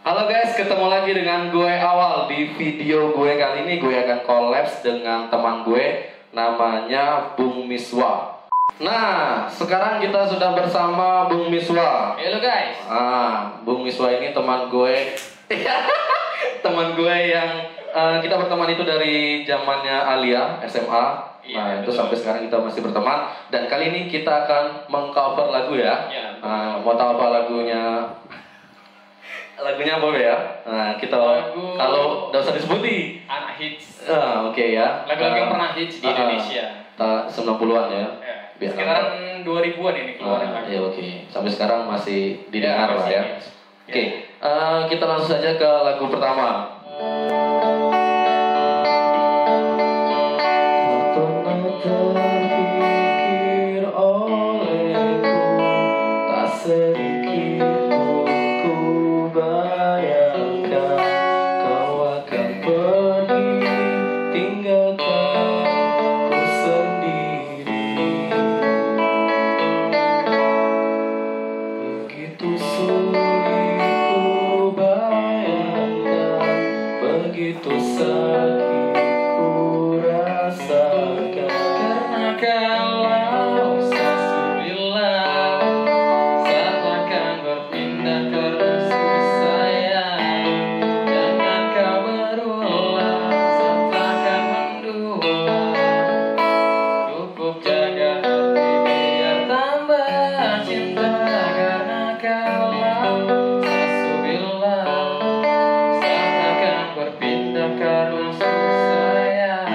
Halo guys, ketemu lagi dengan gue Awal. Di video gue kali ini gue akan collabs dengan teman gue, namanya Bung Miswa. Nah, sekarang kita sudah bersama Bung Miswa. Halo guys. Bung Miswa ini teman gue. Teman gue yang kita berteman itu dari zamannya Alia SMA. Nah, itu sampai sekarang kita masih berteman. Dan kali ini kita akan mengcover lagu ya. Mau tahu apa lagunya? Lagunya apa ya? Nah, kita kalau udah usah disebutin. Anak hits. Oke ya. Lagu-lagu yang pernah hits di Indonesia. 90-an ya. Biar sekarang 2000-an ini keluaran lagu. Ya oke. Sampai sekarang masih didengar lah ya. Oke. Kita langsung saja ke lagu pertama. Terpikir olehku tak sedikit ku bayangkan kau akan pergi tinggalkan ku sendiri. Begitu sulit ku bayangkan, begitu sakit ku rasakan. Kalau sesu bilang saat akan berpindah karena sudah sayang, jangan kau berulang saat akan mendua. Cukup jaga hati biar tambah cinta. Karena kalau sesu bilang saat akan berpindah karena sudah sayang.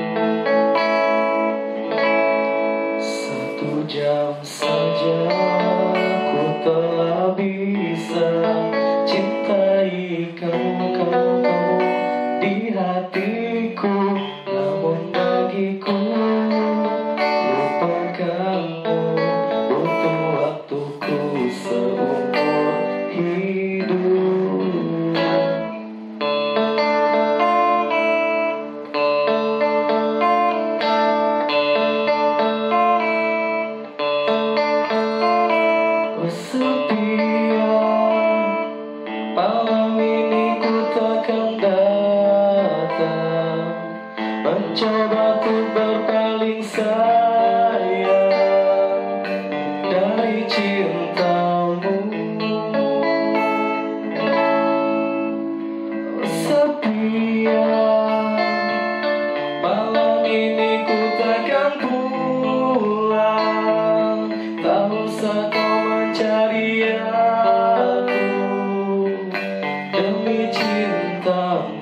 1 jam saja ku telah bisa cintai kamu di hatiku, namun bagiku lupakanmu butuh waktuku seumur hidup. Malam ini ku takkan datang, mencoba ku berpaling sayang dari cintamu. Sepian, malam ini ku takkan pulang, tak usah kau mencari aku demi cintamu.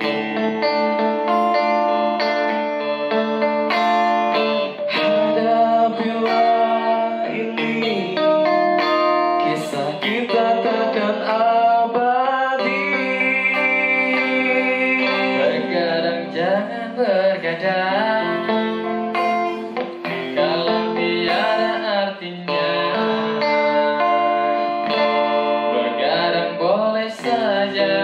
Hadapilah ini, kisah kita takkan abadi. Bergadang jangan bergadang kalau tiada artinya. Bergadang boleh saja